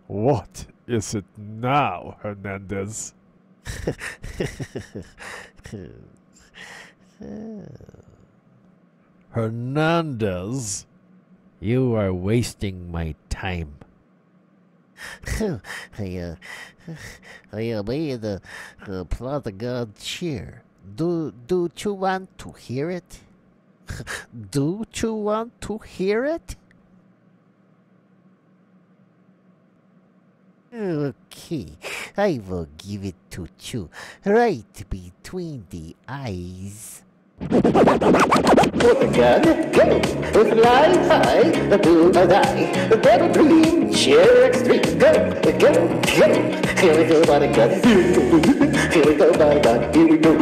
What is it now, Hernandez? Hernandez? You are wasting my time. I made a plot of God cheer. Do you want to hear it? Do you want to hear it? Okay, I will give it to you, right between the eyes. Put the gun, go, fly high, do or die, devil dream, share extreme, go, here we go, by the gun, here we go, by the gun, here we go.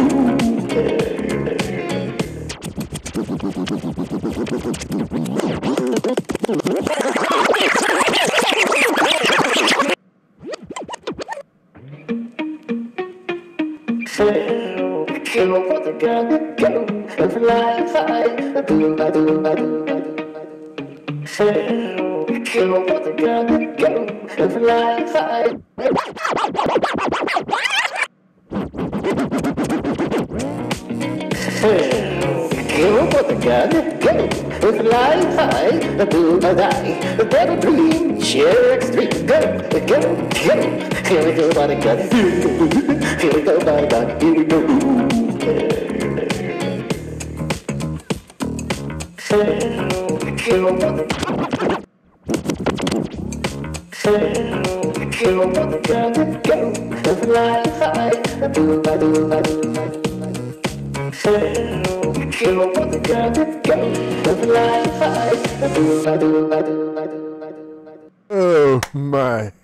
Kill for the gun, go, fly high, do, kill for the gun, go, fly high. Kill for the gun, go, fly high, do or die, devil dream, share extreme, go, here we go, by the gun, here we go, by the gun, here we go. Kill for the gun, go, fly high, do, kill for the gun, go, fly high, do. Oh my.